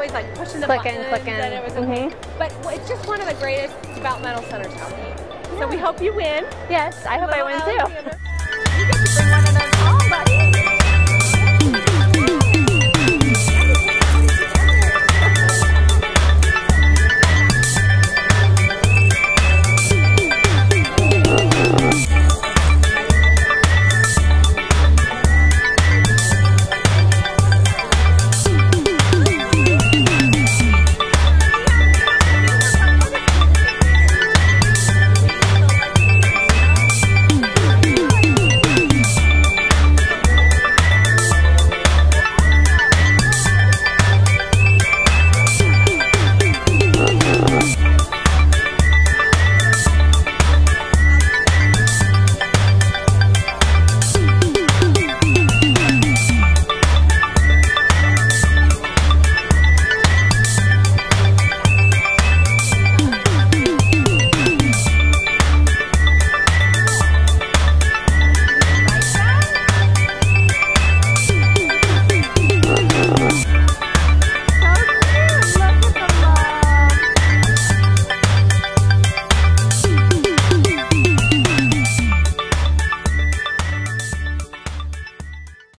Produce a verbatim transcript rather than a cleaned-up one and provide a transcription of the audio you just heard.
always like pushing the Clicking, buttons clicking. and it was okay. Mm-hmm. But it's just one of the greatest developmental centers out there. So we hope you win. Yes, I hope I win too. You get to bring one of those